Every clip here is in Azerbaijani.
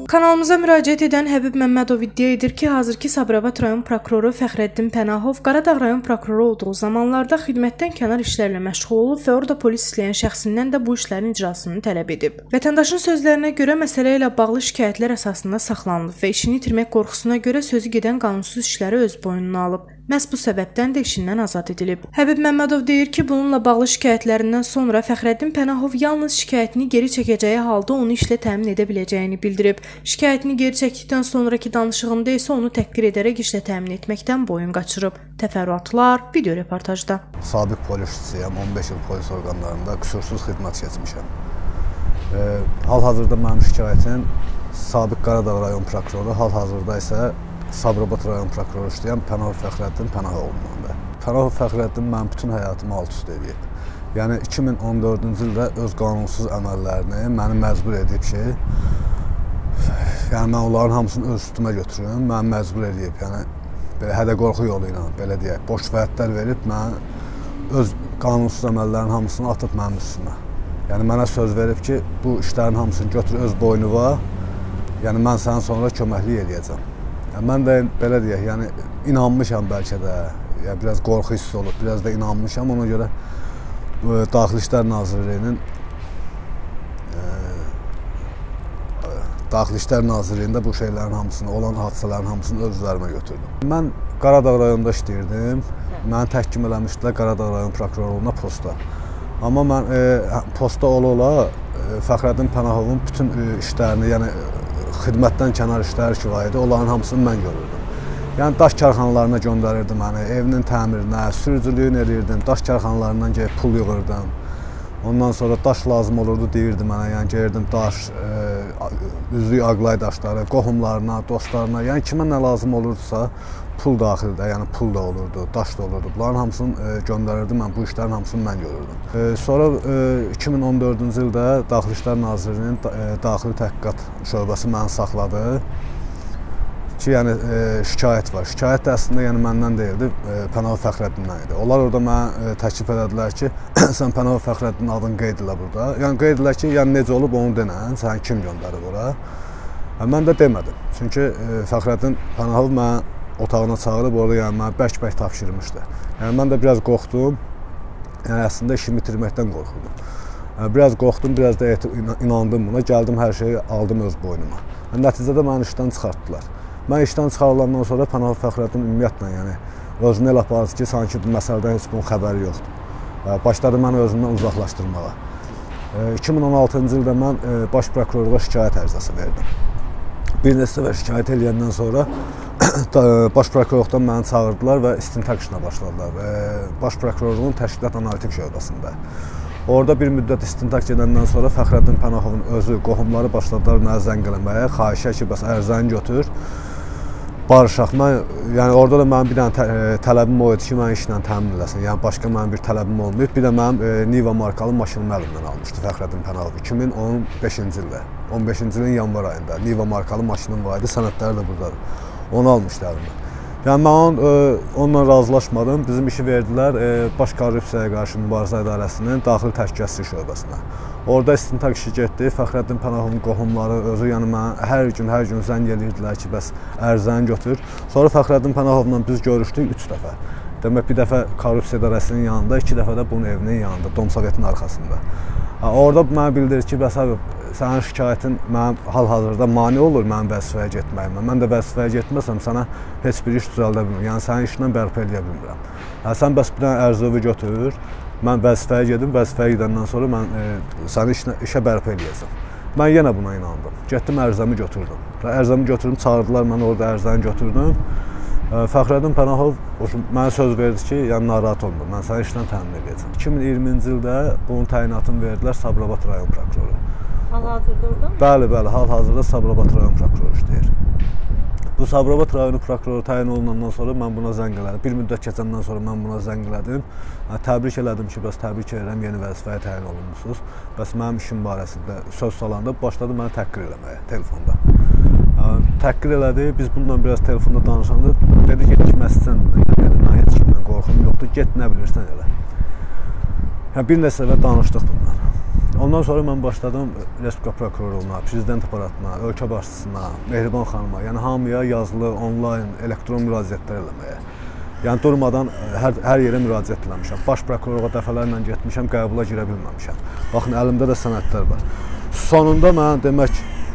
Kanalımıza müraciət edən Həbib Məmmədov iddia edir ki, hazırki Sabirabad rayon prokuroru Fəxrəddin Pənahov Qaradağ rayon prokuroru olduğu zamanlarda xidmətdən kənar işlərlə məşğul olub və orada polis istəyən şəxsindən də bu işlərin icrasını tələb edib. Vətəndaşın sözlərinə görə məsələ ilə bağlı şikayətlər əsasında saxlanılıb və işini itirmək qorxusuna görə sözü gedən qanunsuz işləri öz boynuna alıb. Məhz bu səbəbdən də işindən azad edilib. Həbib Məmmədov deyir ki, bununla bağlı şikayətlərindən sonra Fəxrəddin Pənahov yalnız şikayətini geri çəkəcəyi halda onu işlə təmin edə biləcəyini bildirib. Şikayətini geri çəkdikdən sonraki danışığında isə onu təhqir edərək işlə təmin etməkdən boyun qaçırıb. Təfərrüatlar video reportajda. Sabiq polis işçisiyəm, 15 il polis orqanlarında qüsursuz xidmət keçmişəm. Hal-hazırda mənim şikayətim sabiq Qaradağ rayon prokuroru, hal-hazırda isə Sabirabad rayon prokuroru işləyən Pənahov Fəxrəddin Pənahovundandır. Pənahov Fəxrəddin mənim bütün həyatımı alt-üst edib. Yəni 2014-cü ildə öz qanunsuz əməllərini məni məcbur edib ki, mən onların hamısını öz üstümə götürüm, məni məcbur edib. Yəni belə hədə-qorxu yolu ilə, belə deyək, boş vədlər verib mən öz qanunsuz əməllərin hamısını atıb mənim üstümə. Yəni mənə söz verib ki, bu işlərin hamısını götür öz boynuna, yəni mən sənə sonra köməklik edəcəm. Mən də belə deyək, yəni inanmışam bəlkə də, biraz qorxu hissi olub, biraz da inanmışam. Ona görə Daxili İşlər Nazirliyində bu şeylərin hamısını, olan hadisələrin hamısını öz üzərimə götürdüm. Mən Qaradağ rayonunda işləyirdim, məni təhkim eləmişdilər Qaradağ rayon prokurorluğuna posta. Amma mən posta ola-ola Fəxrəddin Pənahovun bütün işlərini, yəni xidmətdən kənar işlər ki var idi, onların hamısını mən görürdüm. Yəni daş karxanalarına göndərirdi məni, evinin təmirinə, sürücülüyünü edirdim, daş karxanalarından gəlib pul yığırdım. Ondan sonra daş lazım olurdu deyirdi mənə, yəni gəlirdim daş, üzlük aqlay daşları, qohumlarına, dostlarına, yəni kimə nə lazım olurdusa pul daxildə, yəni pul da olurdu, daş da olurdu. Bunların hamısını göndərirdim, mən bu işlərin hamısını mən görürdüm. Sonra 2014-cü ildə Daxili İşlər Nazirliyinin Daxili Təhqiqat şöbəsi məni saxladı ki, yəni şikayət var. Şikayət də əslində yəni məndən deyildi, Pənahov Fəxrəddindən idi. Onlar orada mənə təklif elədilər ki, sən Pənahov Fəxrəddinin adını qeyd elə burada. Yəni qeyd elə ki, yəni necə olub onu denən, sən kim göndərib ora. Mən də demədim. Çünki Fəxrəddin Pənahov mənə otağına çağırıb, orada yəni mənə bərk-bərk tapşırmışdı. Yəni mən də biraz qorxdum, yəni əslində işimi itirməkdən qorxurdum. Biraz qorxdum, biraz da inandım buna, gəldim hər şeyi aldım öz boynuma. Nəticədə məni işdən çıxartdılar. Mən işdən çıxarılandan sonra Pənahov Fəxrəddin ümumiyyətlə, yəni özünü elə apardı ki, sanki bu məsələdən heç bunun xəbəri yoxdur. Başladı məni özündən uzaqlaşdırmağa. 2016-cı ildə mən baş prokurorluğa şikayət ərizəsi verdim. Bir neçə dəfə şikayət eləyəndən sonra baş prokurorluqdan məni çağırdılar və istintaq işinə başladılar. Baş prokurorluğun təşkilat analitik şöbəsində. Orada bir müddət istintaq gedəndən sonra Fəxrəddin Pənahovun özü, qohumları başladılar mənə zəng eləməyə, xahişə ki, bəs ərizəni götür, barışaq. Yəni orada da mənim bir dənə tələbim o idi ki, mən işlə təmin eləsin. Yəni başqa mənim bir tələbim olmayıb. Bir də mənim Niva markalı maşınımı əlimdən almışdı Fəxrəddin Pənahov 2015-ci ildə. 15-ci ilin yanvar ayında Niva markalı maşınım var idi, sənədləri də buradadır. Onu almışdı əlimdən. Yəni mən onunla razılaşmadım. Bizim işi verdilər Baş Korrupsiyaya qarşı mübarizə idarəsinin daxili təhlükəsizlik şöbəsinə. Orada istintaq işi getdi. Fəxrəddin Pənahovun qohumları özü, yəni mənə hər gün zəng edirdilər ki, bəs ərizəni götür. Sonra Fəxrəddin Pənahovla biz görüşdük 3 dəfə. Demək, bir dəfə Korrupsiya idarəsinin yanında, 2 dəfə də bunun evinin yanında, Dom Sovetin arxasında. Orada mənə bildirir ki, bəs abi, sənin şikayətin mənim hal-hazırda mane olur mənim vəzifəyə getməyimə. Mən də vəzifəyə getməsəm sənə heç bir iş düzəldə bilmirəm. Yəni sənin işindən bərpa edə bilmirəm. Sən bəs bir dənə ərizəvi götür, mən vəzifəyə gedim, vəzifəyə gedəndən sonra mən səni işə bərpa edəcəm. Mən yenə buna inandım. Getdim ərizəmi götürdüm. Ərizəmi götürdüm, çağırdılar, mən orada ərizəni götürdüm. Fəxrəddin Pənahov mənə söz verdi ki, yəni narahat olma, mən səni işlə təmin edəcəm. 2020-ci ildə bunun təyinatını verdilər Sabirabad rayon prokuroru. Hal-hazırda orada mı? Bəli, hal-hazırda Sabirabad rayon prokuroru işləyir. Bu Sabirabad rayonu prokuroru təyin olunandan sonra mən buna zəng elədim. Bir müddət keçəndən sonra mən buna zəng elədim. Təbrik elədim ki, bəs təbrik edirəm, yeni vəzifəyə təyin olunmuşsunuz. Bəs mənim işim barəsində söz salanda başladı mənə təhqir eləməyə telefonda. Təhqir elədi, biz bununla biraz telefonda danışanda dedi ki, getməzsən, mən heç kimdən qorxum yoxdur, get nə bilirsən elə. Bir neçə dəfə danışdıq bundan. Ondan sonra mən başladım Respublika prokurorluğuna, prezident aparatına, ölkə başçısına, Mehriban xanıma, yəni hamıya yazılı, onlayn, elektron müraciətlər eləməyə. Yəni durmadan hər yerə müraciət eləmişəm. Baş prokurorluğa dəfələrlə getmişəm, qəbula girə bilməmişəm. Baxın, əlimdə də sənədlər var. Sonunda mən demək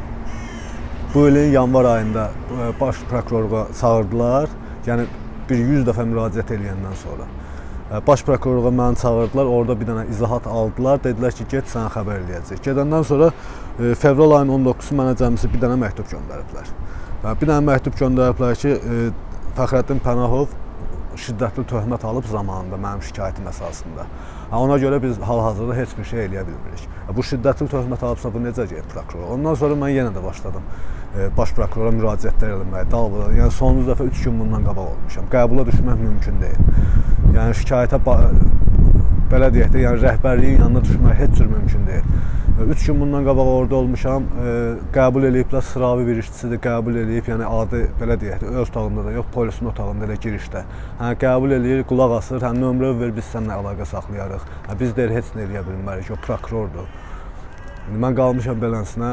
bu ilin yanvar ayında baş prokurorluğa çağırdılar. Yəni bir 100 dəfə müraciət eləyəndən sonra. Baş prokurorluğa məni çağırdılar, orada bir dənə izahat aldılar, dedilər ki, get sənə xəbər eləyəcək. Gedəndən sonra fevral ayının 19-u mənə cəmisi bir dənə məktub göndəriblər. Bir dənə məktub göndəriblər ki, Fəxrəddin Pənahov şiddətli töhmət alıb zamanında mənim şikayətim əsasında. Ona görə biz hal-hazırda heç bir şey eləyə bilmirik. Bu şiddətli töhmət alıbsa bu necə gəlib prokuror? Ondan sonra mən yenə də başladım baş prokurora müraciətlər eləməyə, dalbada. Yəni sonuncu dəfə 3 gün bundan qabaq olmuşam. Qəbula düşmək mümkün deyil. Yəni şikayətə belə deyək də, yəni rəhbərliyin yanına düşmək heç cür mümkün deyil. 3 gün bundan qabaq orada olmuşam. Qəbul eləyiblər, sıravi bir işçisidir, qəbul eləyib, yəni adi belə deyək də, öz otağında da yox, polisin otağında elə girişdə. Hə, qəbul eləyir, qulaq asır, hə, nömrə ver, biz səninlə əlaqə saxlayarıq. Hə, biz deyir, heç nə eləyə bilmərik, o prokurordur. Mən qalmışam beləsinə,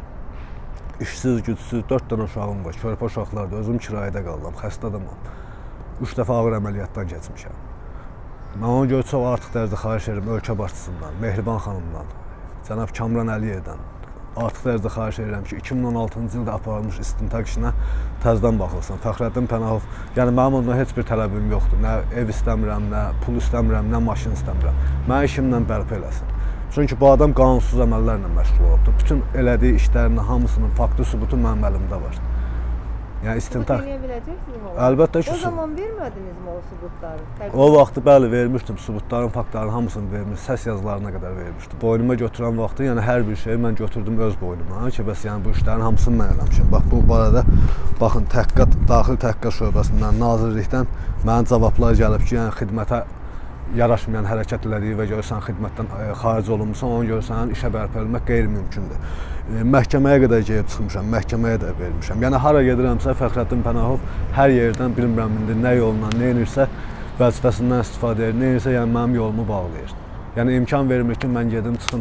işsiz, gücsüz, 4 dənə uşağım var, körpə uşaqlardır, özüm kirayədə qalıram, xəstə adamam. 3 dəfə ağır əməliyyatdan keçmişəm. Mən ona görə çox artıq dərəcədə xahiş edirəm ölkə başçısından, Mehriban xanımdan, cənab Kamran Əliyevdən. Artıq dərəcədə xahiş edirəm ki, 2016-cı ildə aparılmış istintaq işinə təzədən baxılsın. Fəxrəddin Pənahov, yəni mənim ondan heç bir tələbim yoxdur. Nə ev istəmirəm, nə pul istəmirəm, nə maşın istəmirəm. Mən işimlə bərpa eləsin. Çünki bu adam qanunsuz əməllərlə məşğul olubdur. Bütün elədiyi işlərin hamısının faktı, sübutu mənim əlimdə var. Yəni istintaq. Bunu deyə biləcəksiniz mi? Əlbəttə ki, o zaman vermədinizmi o sübutları? O vaxtı bəli vermişdim, sübutların, faktların hamısını vermişdim, səs yazılarına qədər vermişdim. Boynuma götürən vaxtı, yəni hər bir şeyi mən götürdüm öz boynuma ki, bəs yəni bu işlərin hamısını mən eləmişəm. Bax bu barədə baxın təhqiqat, daxili təhqiqat şöbəsindən, nazirlikdən mənə cavablar gəlib ki, yəni xidmətə yaraşmayan hərəkət elədiyi və görürsən xidmətdən xaric olunmuşsan, ona görə sənin işə bərpa etmək qeyri-mümkündür. Məhkəməyə qədər gəlib çıxmışam, məhkəməyə də vermişəm. Yəni hara gedirəmsə Fəxrəddin Pənahov hər yerdən bilmirəm indi nə yolla, nə edirsə vəzifəsindən istifadə edir, nə edirsə yəni mənim yolumu bağlayır. Yəni imkan vermir ki, mən gedim çıxım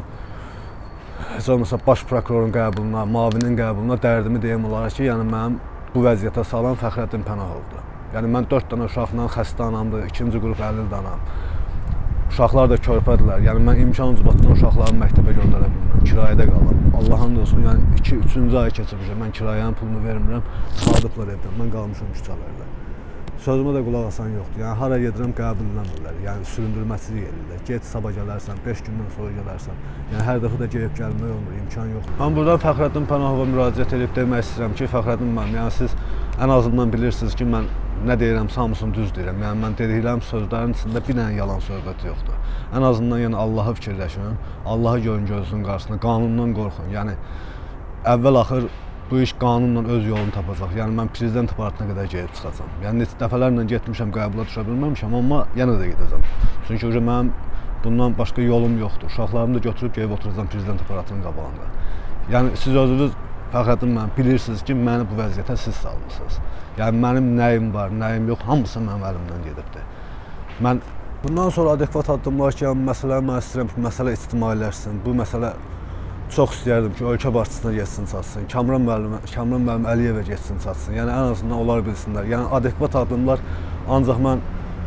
heç olmasa baş prokurorun qəbuluna, mavinin qəbuluna dərdimi deyim onlara ki, yəni mənim bu vəziyyətə salan Fəxrəddin Pənahovdur. Yəni mən 4 dənə uşaqla xəstə anamdır, 2-ci qrup 50 dənəm. Uşaqlar da körpədirlər. Yəni mən imkan ucbatından uşaqlarımı məktəbə göndərə bilmirəm. Kirayədə qalıram. Allahın olsun, yəni 2-3-cü ay keçirmişəm. Mən kirayənin pulunu vermirəm. Sadıqlar evdən. Mən qalmışam küçələrdə. Sözümə də qulaq asan yoxdur. Yəni hara gedirəm qəbul eləmirlər. Yəni süründürməsilik edirlər. Get sabah gələrsən, 5 gündən sonra gələrsən. Yəni hər dəfə də gəlib gəlmək olmur, imkan yoxdur. Mən buradan Fəxrəddin Pənahova müraciət edib demək istəyirəm ki, Fəxrəddin müəllim, yəni siz ən azından bilirsiniz ki, mən nə deyirəmsə hamısını düz deyirəm. Yəni mən dediklərim sözlərin içində bir dənə yalan söhbət yoxdur. Ən azından yəni Allahı fikirləşin, Allahı görün gözünün qarşısında, qanundan qorxun. Yəni əvvəl-axır bu iş qanunla öz yolunu tapacaq. Yəni mən prezident aparatına qədər gəlib çıxacağam. Yəni neçə dəfələrlə getmişəm, qəbula düşə bilməmişəm, amma yenə də gedəcəm. Çünki mənim bundan başqa yolum yoxdur. Uşaqlarımı da götürüb gəlib oturacağam prezident aparatının qabağında. Yəni siz özünüz Fəxrəddin müəllim bilirsiniz ki, məni bu vəziyyətə siz salmısınız. Yəni mənim nəyim var, nəyim yox, hamısı mənim əlimdən gedibdir. Mən bundan sonra adekvat addımlar ki, məsələ mən istəyirəm ki, məsələ ictimailəşsin. Bu məsələ çox istəyərdim ki, ölkə başçısına getsin, çatsın. Kamran müəllim Əliyevə getsin, çatsın. Yəni ən azından onlar bilsinlər. Yəni adekvat addımlar ancaq mən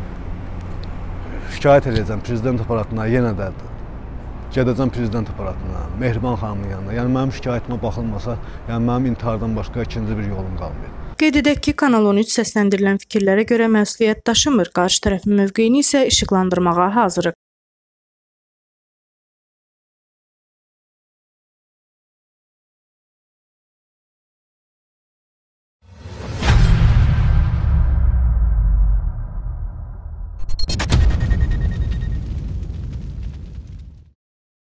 şikayət edəcəm prezident aparatına, yenə də gedəcəm prezident aparatına, Mehriban xanımın yanına. Yəni mənim şikayətimə baxılmasa, yəni mənim intihardan başqa ikinci bir yolum qalmayıb. Qeyd edək ki, Kanal 13 səsləndirilən fikirlərə görə məsuliyyət daşımır, qarşı tərəfin mövqeyini isə işıqlandırmağa hazırıq.